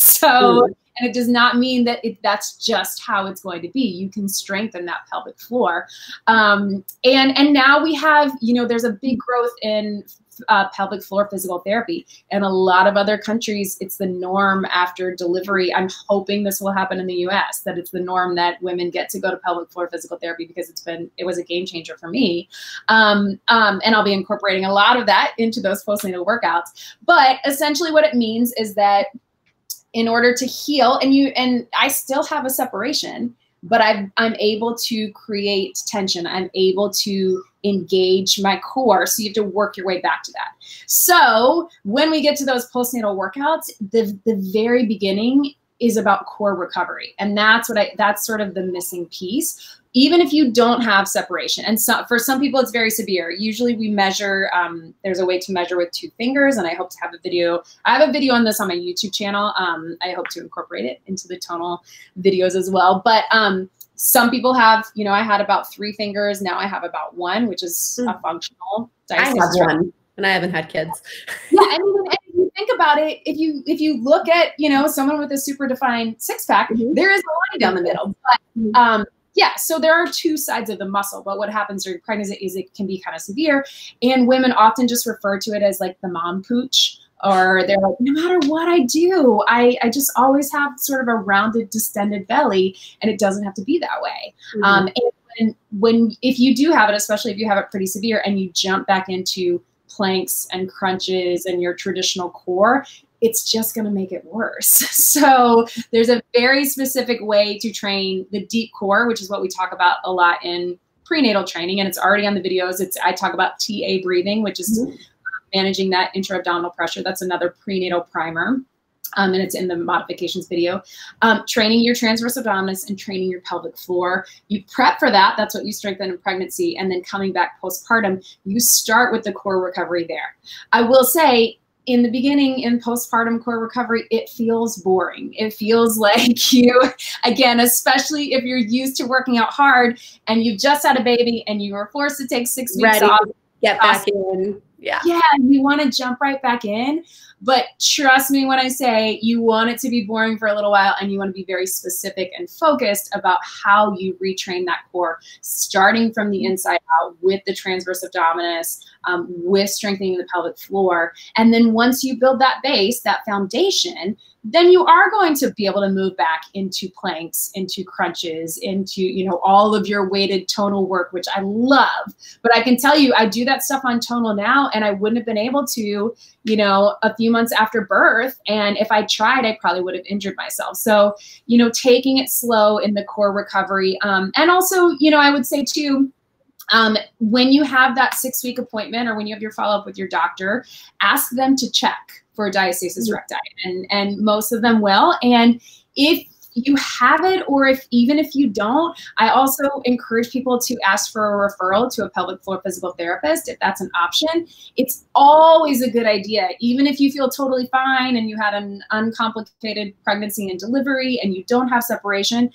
So, mm. And it does not mean that it, that's just how it's going to be. You can strengthen that pelvic floor. Um, and, and now we have, you know, there's a big growth in uh, pelvic floor physical therapy. And a lot of other countries, it's the norm after delivery. I'm hoping this will happen in the U S, that it's the norm that women get to go to pelvic floor physical therapy, because it's been, it was a game changer for me. Um, um, and I'll be incorporating a lot of that into those postnatal workouts. But essentially what it means is that in order to heal, and you and I still have a separation, but I've, I'm able to create tension. I'm able to engage my core. So you have to work your way back to that. So when we get to those postnatal workouts, the, the very beginning is about core recovery. And that's what I, that's sort of the missing piece. Even if you don't have separation. And so, for some people, it's very severe. Usually we measure, um, there's a way to measure with two fingers, and I hope to have a video. I have a video on this on my YouTube channel. Um, I hope to incorporate it into the Tonal videos as well. But um, some people have, you know, I had about three fingers. Now I have about one, which is mm. a functional diastasis. I have one, and I haven't had kids. Yeah, and, and you think think about it, if you if you look at, you know, someone with a super defined six pack, mm-hmm. there is a line down the middle. But um, yeah, so there are two sides of the muscle. But what happens during pregnancy is it can be kind of severe, and women often just refer to it as like the mom pooch. Or they're like, no matter what I do, I, I just always have sort of a rounded, distended belly, and it doesn't have to be that way. Mm-hmm. Um, and when, when, if you do have it, especially if you have it pretty severe, and you jump back into planks and crunches and your traditional core, it's just going to make it worse. So there's a very specific way to train the deep core, which is what we talk about a lot in prenatal training, and it's already on the videos. It's I talk about T A breathing, which is mm-hmm. managing that intra-abdominal pressure. That's another prenatal primer. Um, and it's in the modifications video. Um, training your transverse abdominis and training your pelvic floor. You prep for that. That's what you strengthen in pregnancy. And then coming back postpartum, you start with the core recovery there. I will say, in the beginning, in postpartum core recovery, it feels boring. It feels like you, again, especially if you're used to working out hard and you've just had a baby and you were forced to take six weeks Ready off. To get back in. Yeah. Yeah, you want to jump right back in. But trust me when I say you want it to be boring for a little while, and you want to be very specific and focused about how you retrain that core, starting from the inside out with the transverse abdominis, um, with strengthening the pelvic floor. And then once you build that base, that foundation, then you are going to be able to move back into planks, into crunches, into, you know, all of your weighted tonal work, which I love. But I can tell you, I do that stuff on tonal now, and I wouldn't have been able to, you know, a few months after birth. And if I tried, I probably would have injured myself. So, you know, taking it slow in the core recovery. Um, and also, you know, I would say too, Um, when you have that six week appointment or when you have your follow up with your doctor, ask them to check for diastasis recti, and, and most of them will. And if you have it, or if even if you don't, I also encourage people to ask for a referral to a pelvic floor physical therapist if that's an option. It's always a good idea, even if you feel totally fine and you had an uncomplicated pregnancy and delivery and you don't have separation.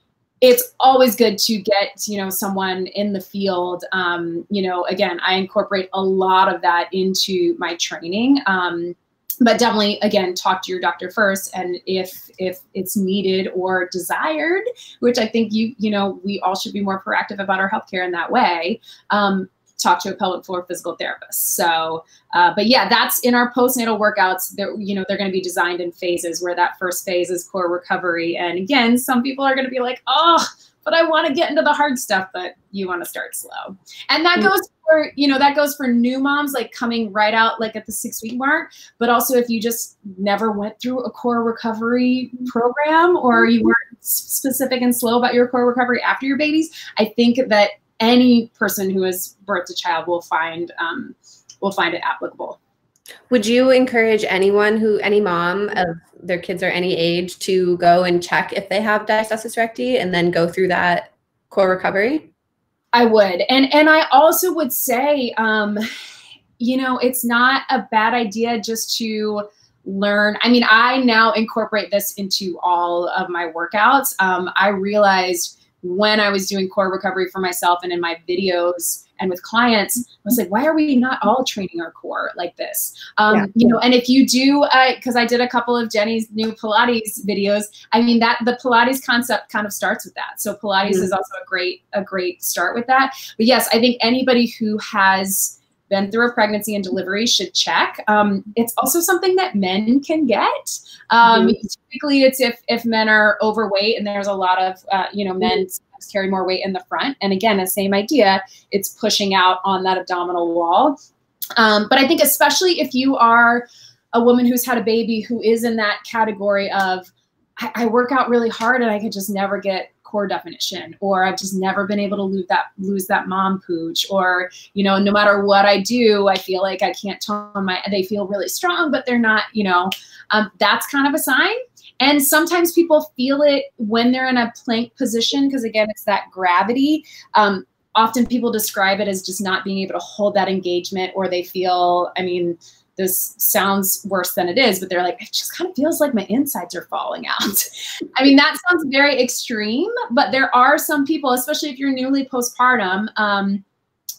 It's always good to get, you know, someone in the field. Um, you know, again, I incorporate a lot of that into my training. Um, but definitely, again, talk to your doctor first. And if if it's needed or desired, which I think you, you know, we all should be more proactive about our healthcare in that way, um, talk to a pelvic floor physical therapist. So, uh, but yeah, that's in our postnatal workouts. They're, you know, they're going to be designed in phases, where that first phase is core recovery. And again, some people are going to be like, oh, but I want to get into the hard stuff, but you want to start slow. And that goes for, you know, that goes for new moms, like coming right out, like at the six week mark, but also if you just never went through a core recovery program, or you weren't specific and slow about your core recovery after your babies, I think that any person who has birthed a child will find um, will find it applicable. Would you encourage anyone who, any mom of their kids are any age, to go and check if they have diastasis recti and then go through that core recovery? I would. And, and I also would say, um, you know, it's not a bad idea just to learn. I mean, I now incorporate this into all of my workouts. Um, I realized when I was doing core recovery for myself and in my videos and with clients, I was like, why are we not all training our core like this? Um, yeah. You know, and if you do, uh, cause I did a couple of Jenny's new Pilates videos. I mean, that the Pilates concept kind of starts with that. So Pilates mm-hmm. is also a great, a great start with that. But yes, I think anybody who has been through a pregnancy and delivery should check. Um, it's also something that men can get. Um, mm-hmm. Typically it's if, if men are overweight, and there's a lot of, uh, you know, men mm-hmm. carry more weight in the front. And again, the same idea, it's pushing out on that abdominal wall. Um, but I think especially if you are a woman who's had a baby who is in that category of, I, I work out really hard and I could just never get core definition, or I've just never been able to lose that lose that mom pooch, or, you know, no matter what I do, I feel like I can't tone my, they feel really strong, but they're not, you know, um, that's kind of a sign. And sometimes people feel it when they're in a plank position, because again, it's that gravity. Um, often people describe it as just not being able to hold that engagement, or they feel, I mean, this sounds worse than it is, but they're like, it just kind of feels like my insides are falling out. I mean, that sounds very extreme, but there are some people, especially if you're newly postpartum, um,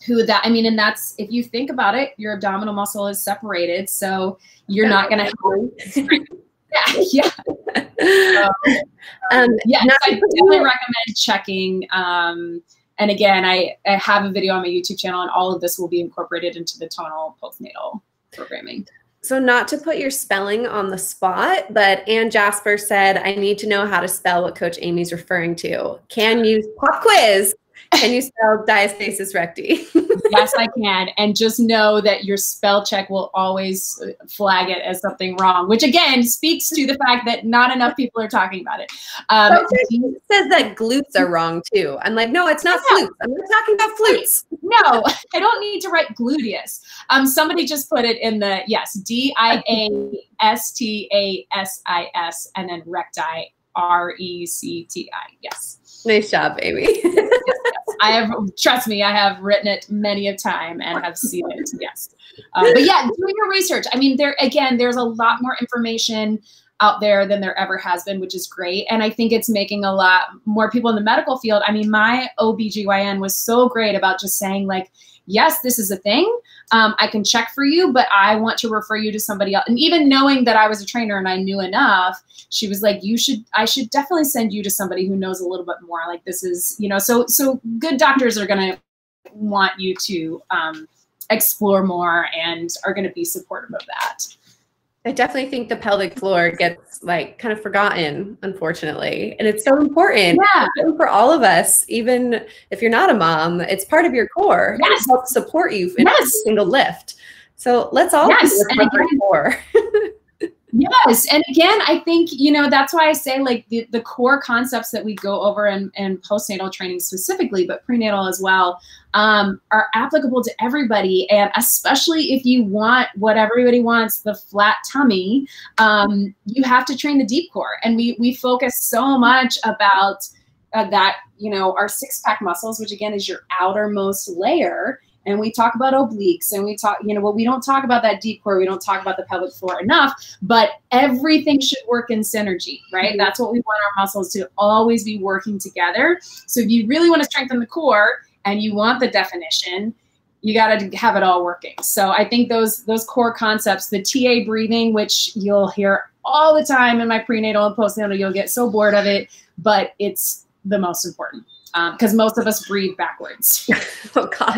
who that, I mean, and that's, if you think about it, your abdominal muscle is separated. So you're not going to Yeah, yeah. So, um, yeah, so I definitely recommend checking. Um, and again, I, I have a video on my YouTube channel, and all of this will be incorporated into the tonal postnatal programming. So not to put your spelling on the spot, but Ann Jasper said, I need to know how to spell what Coach Amy's referring to. Can you, pop quiz, can you spell diastasis recti? Yes, I can. And just know that your spell check will always flag it as something wrong, which again speaks to the fact that not enough people are talking about it. Um, it says that glutes are wrong too. I'm like, no, it's not yeah. flutes. I'm not talking about flutes. No, I don't need to write gluteus. Um, somebody just put it in the, yes, D I A S T A S I S and then recti, R E C T I. Yes. Nice job, Amy. Yes, yes. I have, trust me, I have written it many a time and have seen it. Yes. Uh, but yeah, doing your research. I mean, there, again, there's a lot more information out there than there ever has been, which is great. And I think it's making a lot more people in the medical field. I mean, my O B G Y N was so great about just saying like, yes, this is a thing. Um, I can check for you, but I want to refer you to somebody else. And even knowing that I was a trainer and I knew enough, she was like, you should, I should definitely send you to somebody who knows a little bit more. Like this is, you know, so, so good doctors are going to want you to um, explore more and are going to be supportive of that. I definitely think the pelvic floor gets like kind of forgotten, unfortunately. And it's so important, yeah. important for all of us, even if you're not a mom, it's part of your core. Yes. It helps support you in yes. every single lift. So let's all yes. do the pelvic core. Yes. And again, I think, you know, that's why I say like the, the core concepts that we go over in, in postnatal training specifically, but prenatal as well, um, are applicable to everybody. And especially if you want what everybody wants, the flat tummy, um, you have to train the deep core. And we, we focus so much about uh, that, you know, our six pack muscles, which again is your outermost layer. And we talk about obliques and we talk, you know, well, we don't talk about that deep core. We don't talk about the pelvic floor enough, but everything should work in synergy, right? Mm-hmm. That's what we want our muscles to always be working together. So if you really want to strengthen the core and you want the definition, you got to have it all working. So I think those, those core concepts, the T A breathing, which you'll hear all the time in my prenatal and postnatal, you'll get so bored of it, but it's the most important because um, most of us breathe backwards. Oh God.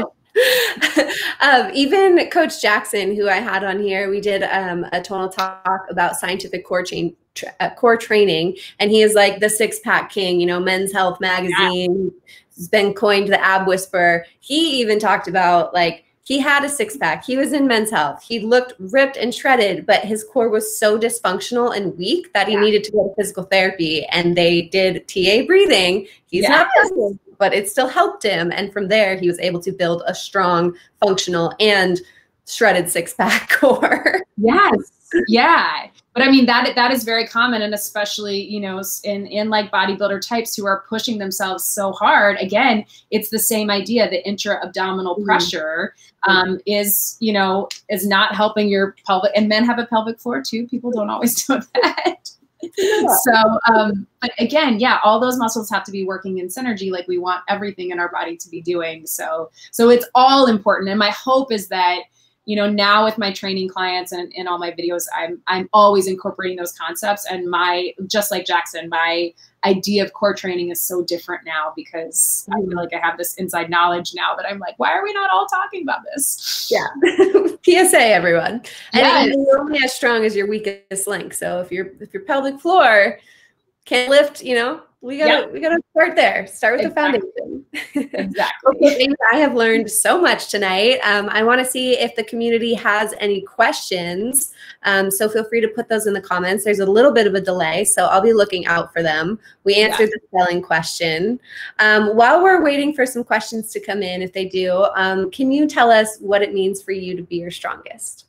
um, even Coach Jackson, who I had on here, we did um, a tonal talk about scientific core chain, tra uh, core training, and he is like the six pack king. You know, Men's Health magazine yeah. has been coined the ab whisperer. He even talked about like he had a six pack. He was in Men's Health. He looked ripped and shredded, but his core was so dysfunctional and weak that he yeah. needed to go to physical therapy. And they did T A breathing. He's yes. not perfect, but it still helped him. And from there, he was able to build a strong, functional, and shredded six-pack core. Yes. Yeah. But I mean, that that is very common. And especially, you know, in, in like bodybuilder types who are pushing themselves so hard, again, it's the same idea. The intra-abdominal mm-hmm. pressure um, is, you know, is not helping your pelvic. And men have a pelvic floor too. People don't always know that. So, um, but again, yeah, all those muscles have to be working in synergy. Like we want everything in our body to be doing. So, so it's all important. And my hope is that, you know, now with my training clients and in all my videos, I'm, I'm always incorporating those concepts. And my, just like Jackson, my idea of core training is so different now because I feel like I have this inside knowledge now that I'm like, why are we not all talking about this? Yeah. P S A, everyone. Yes. And you're only as strong as your weakest link. So if your if your pelvic floor can't lift, you know, we gotta yep. we gotta start there. Start with exactly. the foundation. Exactly. Okay, I have learned so much tonight. Um, I want to see if the community has any questions. Um, so feel free to put those in the comments. There's a little bit of a delay, so I'll be looking out for them. We answered yeah. the spelling question. Um, while we're waiting for some questions to come in, if they do, um, can you tell us what it means for you to be your strongest?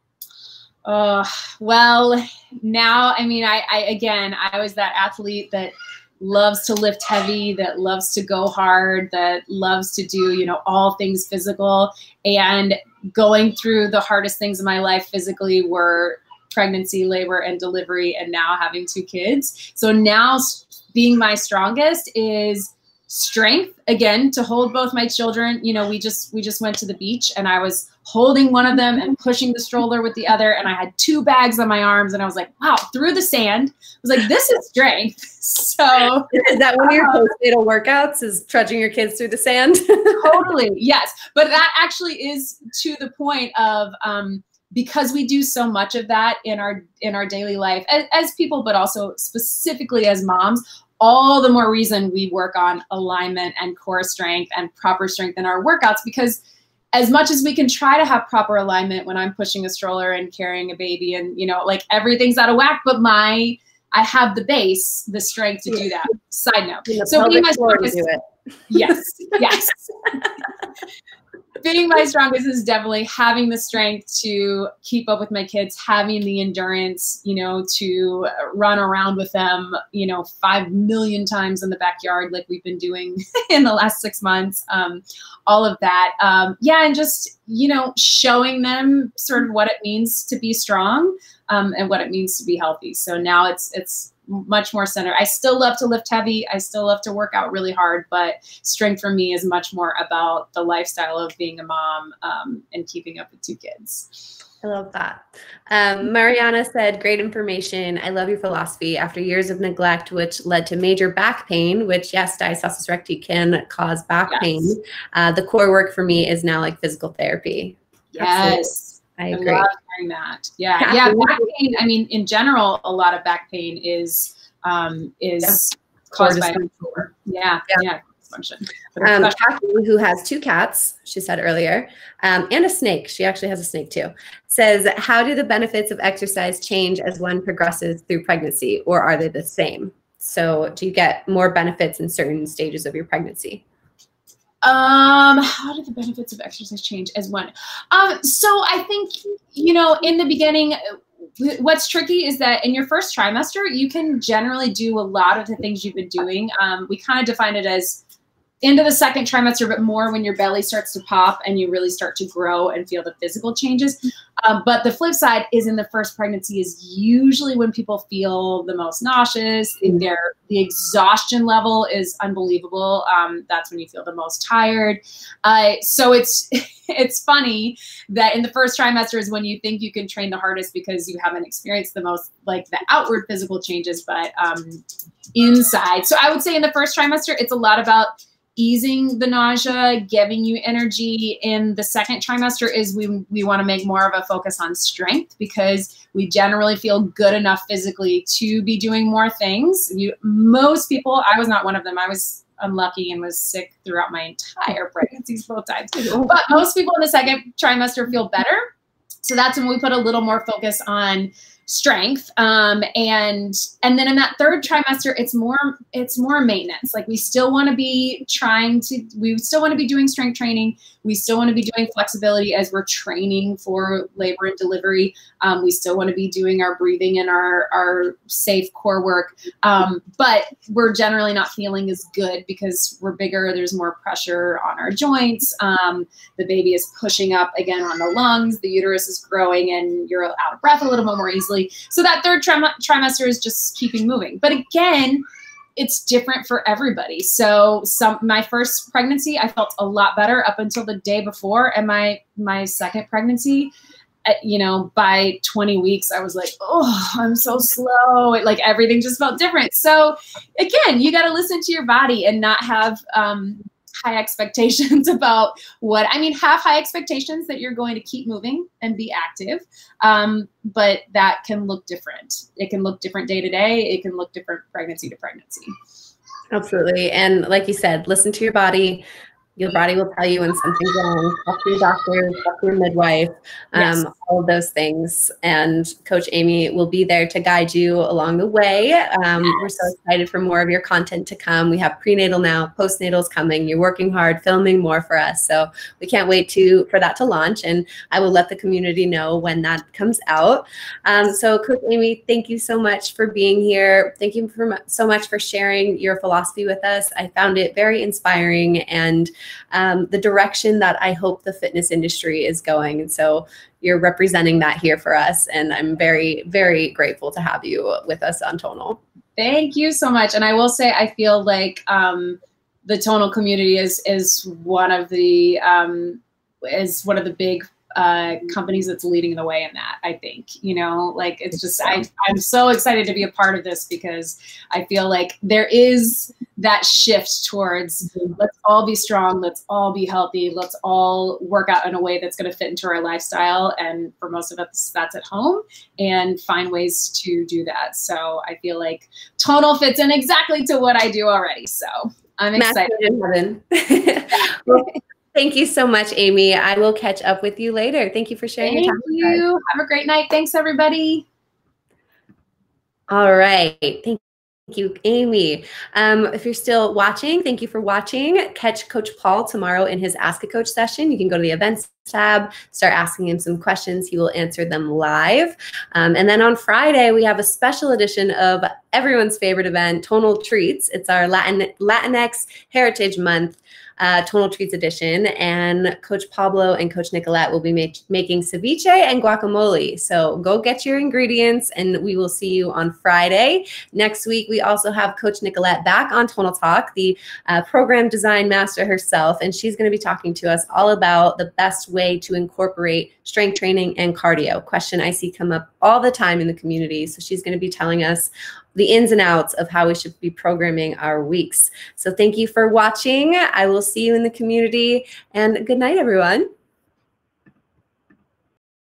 Uh, well, now, I mean, I, I, again, I was that athlete that loves to lift heavy, that loves to go hard, that loves to do, you know, all things physical. And going through the hardest things in my life physically were pregnancy, labor, and delivery, and now having two kids. So now being my strongest is strength, again, to hold both my children. You know, we just we just went to the beach, and I was holding one of them and pushing the stroller with the other, and I had two bags on my arms, and I was like, wow, through the sand. I was like, this is strength. So is that one of your postnatal workouts, is trudging your kids through the sand? Totally, yes. But that actually is to the point of um, because we do so much of that in our in our daily life as, as people, but also specifically as moms, all the more reason we work on alignment and core strength and proper strength in our workouts, because as much as we can try to have proper alignment when I'm pushing a stroller and carrying a baby and, you know, like everything's out of whack, but my, I have the base, the strength to do that. Side note. So being my strongest, yes, yes. Being my strongest is definitely having the strength to keep up with my kids, having the endurance, you know, to run around with them, you know, five million times in the backyard like we've been doing in the last six months. Um, all of that. Um, yeah, and just, you know, showing them sort of what it means to be strong um, and what it means to be healthy. So now it's it's much more centered. I still love to lift heavy. I still love to work out really hard, but strength for me is much more about the lifestyle of being a mom um, and keeping up with two kids. I love that. Um, Mariana said, great information. I love your philosophy. After years of neglect, which led to major back pain, which yes, diastasis recti can cause back Yes. pain. Uh, the core work for me is now like physical therapy. Yes. I I agree. love hearing that. Yeah. Yeah. Back pain. I mean, in general, a lot of back pain is, um, is Yeah. caused by, Core yeah. Yeah. Yeah. Function. Um, Kathy, who has two cats, she said earlier, um, and a snake, she actually has a snake too, says, how do the benefits of exercise change as one progresses through pregnancy, or are they the same? So do you get more benefits in certain stages of your pregnancy? Um, how do the benefits of exercise change as one? Um, so I think, you know, in the beginning, what's tricky is that in your first trimester, you can generally do a lot of the things you've been doing. Um, we kind of define it as into the second trimester, but more when your belly starts to pop and you really start to grow and feel the physical changes. Um, but the flip side is in the first pregnancy is usually when people feel the most nauseous. Their the exhaustion level is unbelievable. Um, that's when you feel the most tired. Uh, so it's it's funny that in the first trimester is when you think you can train the hardest because you haven't experienced the most like the outward physical changes, but um, inside. So I would say in the first trimester, it's a lot about easing the nausea, giving you energy. In the second trimester is we, we want to make more of a focus on strength because we generally feel good enough physically to be doing more things. You, most people, I was not one of them. I was unlucky and was sick throughout my entire pregnancies both times. But most people in the second trimester feel better. So that's when we put a little more focus on strength. Um, and, and then in that third trimester, it's more, it's more maintenance. Like we still want to be trying to, we still want to be doing strength training. We still want to be doing flexibility as we're training for labor and delivery. Um, we still want to be doing our breathing and our, our safe core work. Um, but we're generally not feeling as good because we're bigger. There's more pressure on our joints. Um, the baby is pushing up again on the lungs. The uterus is growing and you're out of breath a little bit more easily. So that third trim trimester is just keeping moving. But again, it's different for everybody. So some my first pregnancy, I felt a lot better up until the day before. And my my second pregnancy, you know, by twenty weeks, I was like, oh, I'm so slow. It, like everything just felt different. So again, you got to listen to your body and not have um, high expectations about what, I mean, have high expectations that you're going to keep moving and be active. Um, but that can look different. It can look different day to day. It can look different pregnancy to pregnancy. Absolutely. And like you said, listen to your body. Your body will tell you when something's wrong. Talk to your doctor, talk to your midwife, um, yes. all of those things. And Coach Amy will be there to guide you along the way. Um, yes. We're so excited for more of your content to come. We have prenatal now, postnatal's coming. You're working hard, filming more for us. So we can't wait to for that to launch. And I will let the community know when that comes out. Um, so Coach Amy, thank you so much for being here. Thank you for, so much for sharing your philosophy with us. I found it very inspiring and Um, the direction that I hope the fitness industry is going. And so you're representing that here for us. And I'm very, very grateful to have you with us on Tonal. Thank you so much. And I will say, I feel like um, the tonal community is is one of the um, is one of the big uh, companies that's leading the way in that. I think, you know, like it's just I I'm so excited to be a part of this because I feel like there is that shift towards let's all be strong, let's all be healthy, let's all work out in a way that's going to fit into our lifestyle. And for most of us, that's at home, and find ways to do that. So I feel like Tonal fits in exactly to what I do already. So I'm excited. Well, thank you so much, Amy. I will catch up with you later. Thank you for sharing Thank your time. Thank you. Have a great night. Thanks, everybody. All right. Thank Thank you, Amy. Um, if you're still watching, thank you for watching. Catch Coach Paul tomorrow in his Ask a Coach session. You can go to the events tab, start asking him some questions. He will answer them live. Um, and then on Friday, we have a special edition of everyone's favorite event, Tonal Treats. It's our Latin Latinx Heritage Month. Uh, Tonal Treats edition, and Coach Pablo and Coach Nicolette will be make, making ceviche and guacamole. So go get your ingredients, and we will see you on Friday. Next week, we also have Coach Nicolette back on Tonal Talk, the uh, program design master herself, and she's going to be talking to us all about the best way to incorporate strength training and cardio. Question I see come up all the time in the community. So she's going to be telling us the ins and outs of how we should be programming our weeks. So thank you for watching. I will see you in the community, and good night, everyone.